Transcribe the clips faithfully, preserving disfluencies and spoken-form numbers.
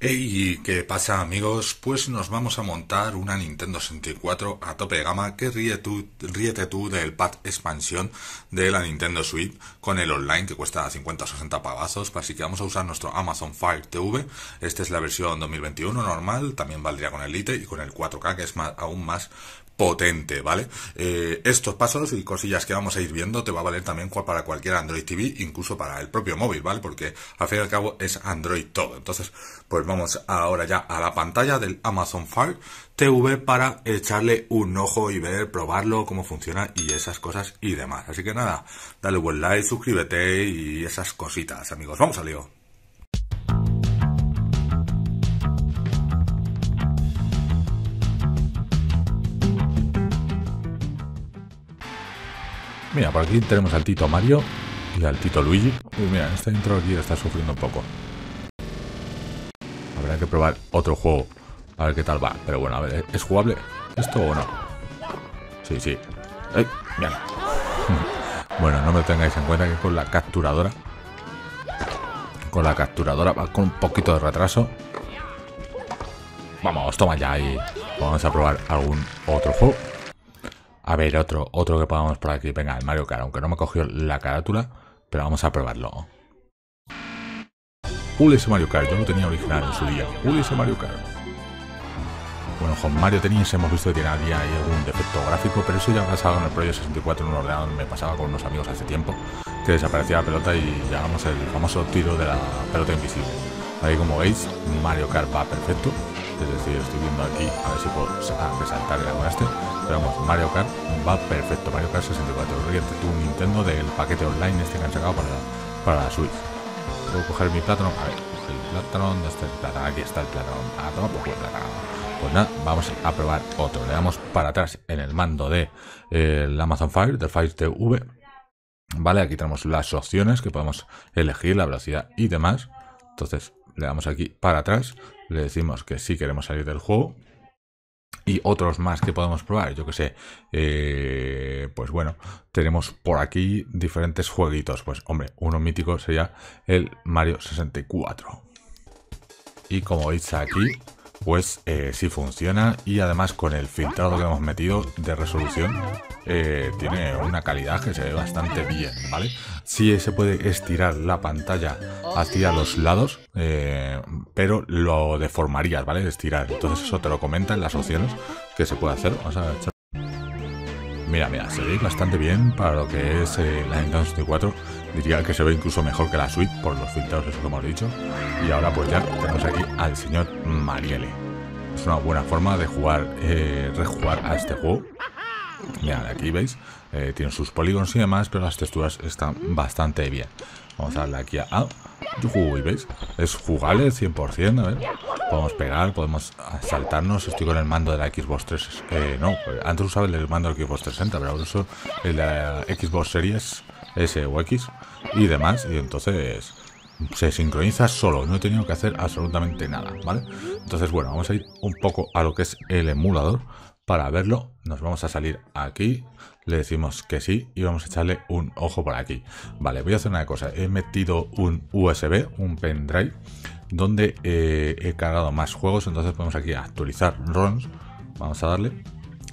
Hey, ¿qué pasa, amigos? Pues nos vamos a montar una Nintendo sesenta y cuatro a tope de gama que ríe tú, ríete tú del pack expansión de la Nintendo Switch con el online que cuesta cincuenta o sesenta pavazos. Así que vamos a usar nuestro Amazon Fire T V. Esta es la versión dos mil veintiuno normal, también valdría con el Lite y con el cuatro K, que es más, aún más potente, ¿vale? Eh, estos pasos y cosillas que vamos a ir viendo te va a valer también para cualquier Android T V, incluso para el propio móvil, ¿vale? Porque al fin y al cabo es Android todo. Entonces, pues vamos ahora ya a la pantalla del Amazon Fire T V para echarle un ojo y ver, probarlo, cómo funciona y esas cosas y demás. Así que nada, dale buen like, suscríbete y esas cositas, amigos. Vamos al lío. Mira, por aquí tenemos al Tito Mario y al Tito Luigi. Uy, mira, este intro aquí está sufriendo un poco. Habrá que probar otro juego, a ver qué tal va. Pero bueno, a ver, ¿es jugable esto o no? Sí, sí. ¡Ay! Bien. Bueno, no me tengáis en cuenta que con la capturadora Con la capturadora va con un poquito de retraso. Vamos, toma ya y vamos a probar algún otro juego. A ver, otro, otro que podamos por aquí. Venga, el Mario Kart, aunque no me cogió la carátula, pero vamos a probarlo. Ule ese Mario Kart, yo lo tenía original en su día. Ule ese Mario Kart. Bueno, con Mario Tennis hemos visto que tiene ahí algún defecto gráfico, pero eso ya pasaba con el Project sesenta y cuatro en un ordenador. Me pasaba con unos amigos hace tiempo, que desaparecía la pelota y llegábamos el famoso tiro de la pelota invisible. Ahí, como veis, Mario Kart va perfecto. Es decir, estoy viendo aquí, a ver si puedo resaltar el con este. Pero vamos, Mario Kart va perfecto. Mario Kart sesenta y cuatro. Ríete tú, Nintendo, del paquete online este que han sacado para la, para la Switch. ¿Puedo coger mi plátano? A ver, el plátano, ¿dónde está el plátano? Aquí está el plátano. Ah, toma por el plátano. Pues nada, vamos a probar otro. Le damos para atrás en el mando de eh, el Amazon Fire, del Fire T V. Vale, aquí tenemos las opciones que podemos elegir, la velocidad y demás. Entonces, le damos aquí para atrás. Le decimos que sí queremos salir del juego. Y otros más que podemos probar, yo que sé, eh, pues bueno, tenemos por aquí diferentes jueguitos. Pues hombre, uno mítico sería el Mario sesenta y cuatro. Y como veis aquí, pues eh, sí funciona. Y además con el filtrado que hemos metido de resolución, eh, tiene una calidad que se ve bastante bien, ¿vale? Sí se puede estirar la pantalla hacia los lados, eh, pero lo deformarías, ¿vale? Estirar. Entonces eso te lo comenta en las opciones que se puede hacer. Vamos a ver. Mira, mira, se ve bastante bien para lo que es eh, la Nintendo sesenta y cuatro. Diría que se ve incluso mejor que la Switch por los filtrados, eso que hemos dicho. Y ahora pues ya tenemos aquí al señor Marielle. Es una buena forma de jugar, eh, rejugar a este juego. Mirad, aquí veis, eh, tiene sus polígonos y demás, pero las texturas están bastante bien. Vamos a darle aquí a... Ah, uy, ¿veis? Es jugable cien por cien, a ver. Podemos pegar, podemos saltarnos. Estoy con el mando de la Xbox tres... Eh, no, antes usaba el del mando de la Xbox trescientos sesenta, pero ahora uso el de la Xbox Series S o X y demás. Y entonces se sincroniza solo, no he tenido que hacer absolutamente nada, ¿vale? Entonces, bueno, vamos a ir un poco a lo que es el emulador. Para verlo, nos vamos a salir aquí, le decimos que sí y vamos a echarle un ojo por aquí. Vale, voy a hacer una cosa, he metido un U S B, un pendrive, donde eh, he cargado más juegos, entonces podemos aquí actualizar ROMs, vamos a darle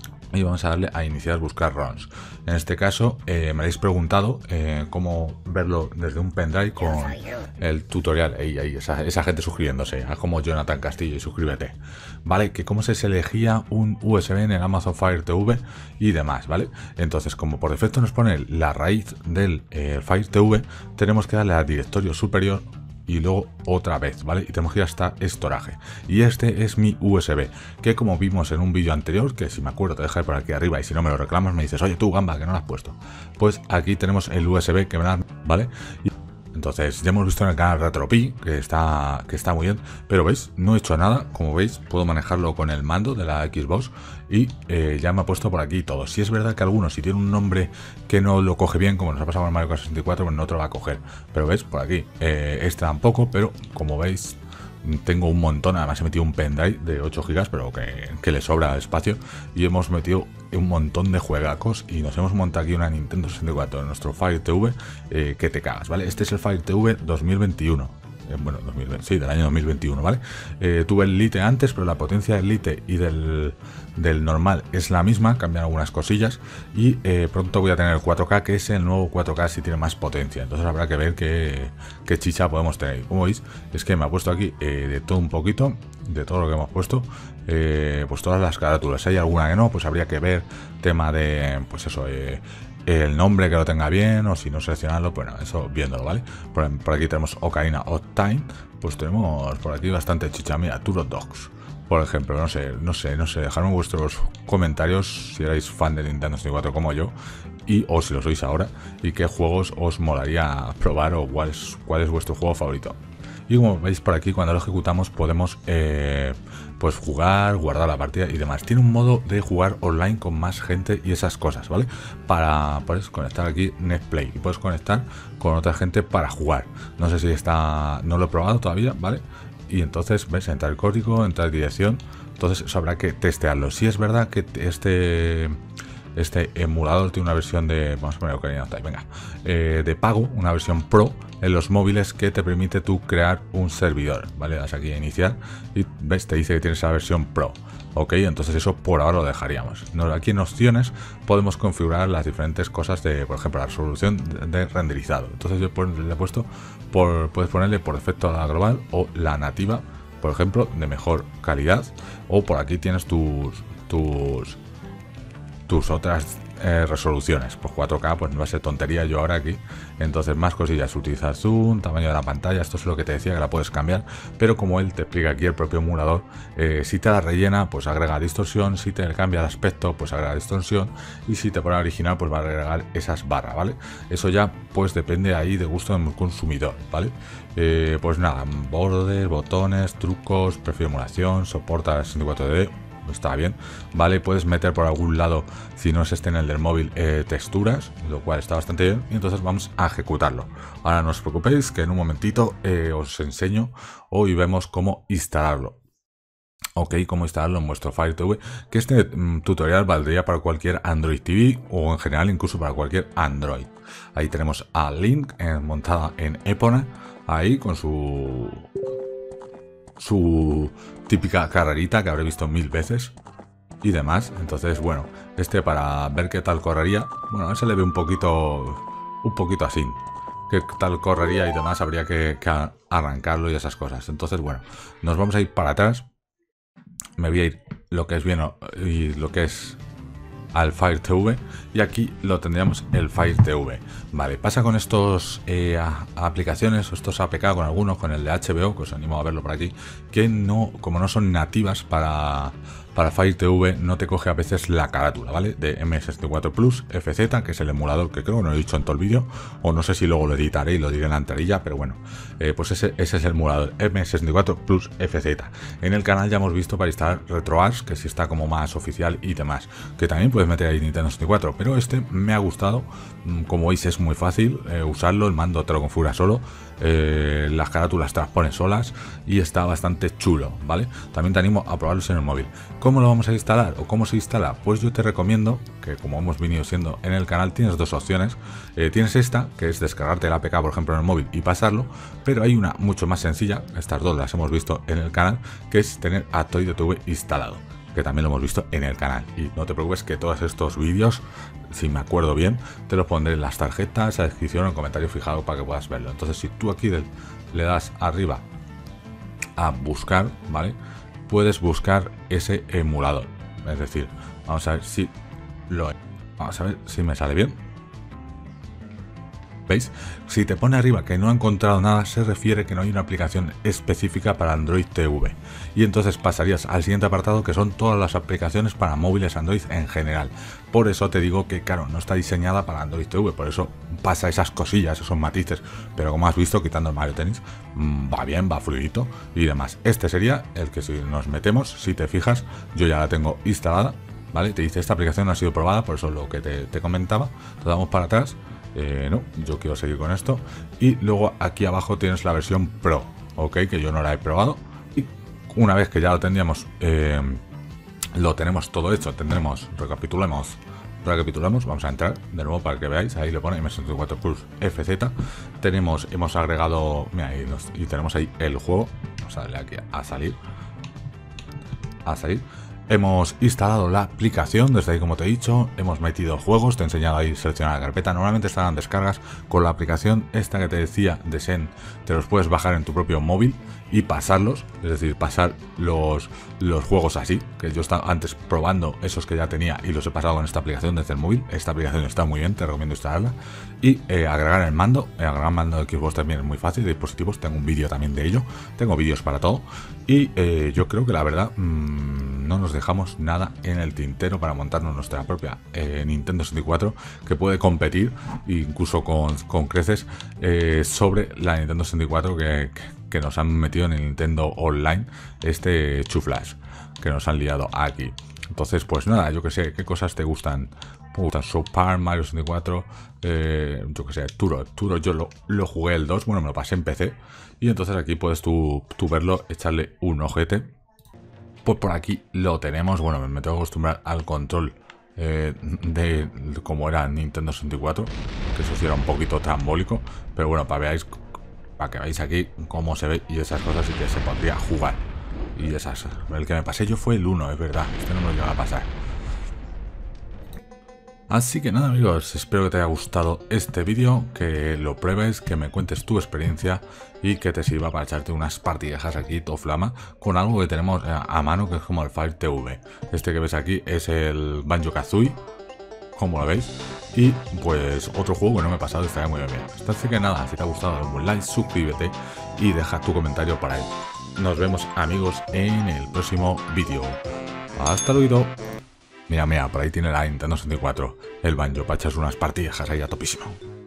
y vamos a darle a iniciar buscar ROMs. En este caso eh, me habéis preguntado eh, cómo verlo desde un pendrive con el tutorial. Ey, ey, esa, esa gente suscribiéndose, haz como Jonathan Castillo y suscríbete. Vale, que cómo se elegía un U S B en el Amazon Fire T V y demás, ¿vale? Entonces, como por defecto nos pone la raíz del eh, Fire T V, tenemos que darle al directorio superior y luego otra vez, ¿vale? Y tenemos que ir hasta storage. Y este es mi U S B, que como vimos en un vídeo anterior, que si me acuerdo te dejaré por aquí arriba y si no me lo reclamas me dices, oye tú, Gamba, que no lo has puesto. Pues aquí tenemos el U S B que me da, ¿vale? Y entonces ya hemos visto en el canal RetroPie que está, que está muy bien, pero veis, no he hecho nada, como veis, puedo manejarlo con el mando de la Xbox y eh, ya me ha puesto por aquí todo. Si es verdad que algunos, si tiene un nombre que no lo coge bien, como nos ha pasado con Mario Kart sesenta y cuatro, pues no te lo va a coger. Pero veis, por aquí, eh, este tampoco, pero como veis, tengo un montón. Además he metido un pendrive de ocho gigas, pero que, que le sobra espacio, y hemos metido un montón de juegacos y nos hemos montado aquí una Nintendo sesenta y cuatro en nuestro Fire T V, eh, que te cagas, ¿vale? Este es el Fire T V dos mil veintiuno. eh, bueno, dos mil veinte, sí, del año dos mil veintiuno, ¿vale? Eh, tuve el Lite antes, pero la potencia del Lite y del, del normal es la misma, cambian algunas cosillas, y eh, pronto voy a tener el cuatro K, que es el nuevo cuatro K si tiene más potencia, entonces habrá que ver qué, qué chicha podemos tener. Como veis, es que me ha puesto aquí eh, de todo un poquito, de todo lo que hemos puesto, eh, pues todas las carátulas. Si hay alguna que no, pues habría que ver tema de, pues eso, eh, el nombre que lo tenga bien, o si no seleccionarlo, bueno, eso viéndolo, ¿vale? Por, por aquí tenemos Ocarina of Time, pues tenemos por aquí bastante chicha. Mira, Turok Dogs, por ejemplo, no sé, no sé, no sé, dejadme vuestros comentarios si erais fan de Nintendo sesenta y cuatro como yo, y o si lo sois ahora, y qué juegos os molaría probar, o cuál es, cuál es vuestro juego favorito. Y como veis por aquí, cuando lo ejecutamos podemos eh, pues jugar, guardar la partida y demás. Tiene un modo de jugar online con más gente y esas cosas, ¿vale? Para, puedes conectar aquí Netplay y puedes conectar con otra gente para jugar. No sé si está, no lo he probado todavía, ¿vale? Y entonces, ¿ves? Entrar el código, entrar dirección. Entonces eso habrá que testearlo. Si es verdad que este... Este emulador tiene una versión de, vamos a poner Ocarina of Time, venga, eh, de pago, una versión Pro en los móviles que te permite tú crear un servidor, ¿vale? Das aquí a iniciar y ves, te dice que tienes la versión Pro, ok, entonces eso por ahora lo dejaríamos. Aquí en opciones podemos configurar las diferentes cosas de, por ejemplo, la resolución de renderizado. Entonces yo le he puesto, por, puedes ponerle por defecto la global o la nativa, por ejemplo, de mejor calidad, o por aquí tienes tus, tus tus otras eh, resoluciones, pues cuatro K, pues no va a ser tontería yo ahora aquí. Entonces más cosillas, utilizar zoom, tamaño de la pantalla, esto es lo que te decía, que la puedes cambiar, pero como él te explica aquí el propio emulador, eh, si te la rellena, pues agrega distorsión, si te cambia el aspecto, pues agrega distorsión, y si te pone original, pues va a agregar esas barras, ¿vale? Eso ya pues depende ahí de gusto del consumidor, ¿vale? Eh, pues nada, bordes, botones, trucos, prefiero emulación, soporta sesenta y cuatro D, está bien, vale, puedes meter por algún lado, si no es este en el del móvil, eh, texturas, lo cual está bastante bien, y entonces vamos a ejecutarlo. Ahora no os preocupéis, que en un momentito eh, os enseño o y vemos cómo instalarlo. Ok, cómo instalarlo en vuestro Fire T V, que este mm, tutorial valdría para cualquier Android T V o en general incluso para cualquier Android. Ahí tenemos a Link eh, montada en Epona, ahí con su... su típica carrerita que habré visto mil veces y demás. Entonces, bueno, este para ver qué tal correría, bueno, se le ve un poquito un poquito así, qué tal correría y demás, habría que, que arrancarlo y esas cosas. Entonces, bueno, nos vamos a ir para atrás, me voy a ir lo que es bien y lo que es al Fire T V, y aquí lo tendríamos el Fire T V. Vale, pasa con estos eh, a, a aplicaciones, o estos A P K, con algunos, con el de H B O, que os animo a verlo por aquí, que no, como no son nativas para, para Fire T V, no te coge a veces la carátula, ¿vale? De M sesenta y cuatro Plus F Z, que es el emulador que creo que no lo he dicho en todo el vídeo, o no sé si luego lo editaré y lo diré en la entradilla, pero bueno, eh, pues ese, ese es el emulador M sesenta y cuatro Plus F Z. En el canal ya hemos visto para instalar RetroArch, que sí está como más oficial y demás, que también puedes meter ahí Nintendo sesenta y cuatro, pero este me ha gustado. Como veis es muy fácil eh, usarlo, el mando te lo configura solo, eh, las carátulas te las ponen solas y está bastante chulo, ¿vale? También te animo a probarlo en el móvil. ¿Cómo lo vamos a instalar o cómo se instala? Pues yo te recomiendo que, como hemos venido siendo en el canal, tienes dos opciones. Eh, tienes esta, que es descargarte el A P K, por ejemplo, en el móvil y pasarlo, pero hay una mucho más sencilla, estas dos las hemos visto en el canal, que es tener Android T V instalado, que también lo hemos visto en el canal. Y no te preocupes, que todos estos vídeos, si me acuerdo bien, te los pondré en las tarjetas, en la descripción o en comentario fijado para que puedas verlo. Entonces, si tú aquí le das arriba a buscar, ¿vale? Puedes buscar ese emulador. Es decir, vamos a ver si lo... Vamos a ver si me sale bien. ¿Veis? Si te pone arriba que no ha encontrado nada, se refiere que no hay una aplicación específica para Android T V. Y entonces pasarías al siguiente apartado, que son todas las aplicaciones para móviles Android en general. Por eso te digo que, claro, no está diseñada para Android T V, por eso pasa esas cosillas, esos matices. Pero como has visto, quitando el Mario Tennis, va bien, va fluidito y demás. Este sería el que, si nos metemos, si te fijas, yo ya la tengo instalada, ¿vale? Te dice, esta aplicación no ha sido probada, por eso lo que te, te comentaba. Te damos para atrás. Eh, no, yo quiero seguir con esto. Y luego aquí abajo tienes la versión Pro, ok, que yo no la he probado. Y una vez que ya lo tendríamos, eh, lo tenemos todo hecho, tendremos, recapitulemos, recapitulamos, vamos a entrar de nuevo para que veáis, ahí le pone M sesenta y cuatro Plus F Z, tenemos, hemos agregado, mira, ahí nos, y tenemos ahí el juego, vamos a darle aquí a salir, a salir, hemos instalado la aplicación, desde ahí como te he dicho, hemos metido juegos, te he enseñado ahí seleccionar la carpeta, normalmente estarán descargas con la aplicación esta que te decía de Zen, te los puedes bajar en tu propio móvil y pasarlos, es decir, pasar los, los juegos así, que yo estaba antes probando esos que ya tenía y los he pasado con esta aplicación desde el móvil. Esta aplicación está muy bien, te recomiendo instalarla. Y eh, agregar el mando, eh, agregar el mando de Xbox también es muy fácil, de dispositivos, tengo un vídeo también de ello, tengo vídeos para todo. Y eh, yo creo que la verdad mmm, no nos dejamos nada en el tintero para montarnos nuestra propia eh, Nintendo sesenta y cuatro, que puede competir incluso con, con creces eh, sobre la Nintendo sesenta y cuatro que, que que nos han metido en el Nintendo Online, este chuflash que nos han liado aquí. Entonces, pues nada, yo que sé, ¿qué cosas te gustan? Me gustan Super Mario sesenta y cuatro, eh, yo que sé, Turo. Turo yo lo, lo jugué el dos, bueno, me lo pasé en P C. Y entonces aquí puedes tú, tú verlo, echarle un ojete. Pues por aquí lo tenemos. Bueno, me tengo que acostumbrar al control eh, de, de cómo era Nintendo sesenta y cuatro, que eso sí era un poquito trambólico. Pero bueno, para veáis, para que veáis aquí cómo se ve y esas cosas, y que se podría jugar. Y esas, el que me pasé yo fue el uno, es verdad, este no me lo llega a pasar. Así que nada, amigos, espero que te haya gustado este vídeo, que lo pruebes, que me cuentes tu experiencia y que te sirva para echarte unas partidejas aquí, todo flama, con algo que tenemos a mano, que es como el Fire T V. Este que ves aquí es el Banjo-Kazooie, como lo veis, y pues otro juego que no me he pasado y estaría muy bien. Así que nada, si te ha gustado, dale un like, suscríbete y deja tu comentario para él. Nos vemos, amigos, en el próximo vídeo. Hasta luego. Mira, mira, por ahí tiene la Nintendo sesenta y cuatro, el Banjo, para echarse unas partidas ahí a topísimo.